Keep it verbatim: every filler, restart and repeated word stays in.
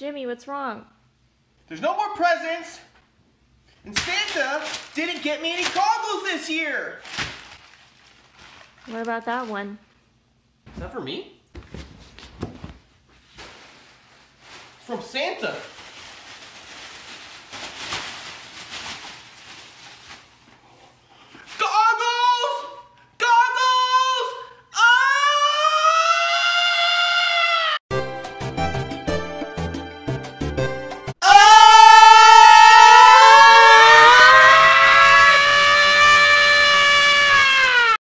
Jimmy, what's wrong? There's no more presents, and Santa didn't get me any goggles this year. What about that one? Is that for me? It's from Santa.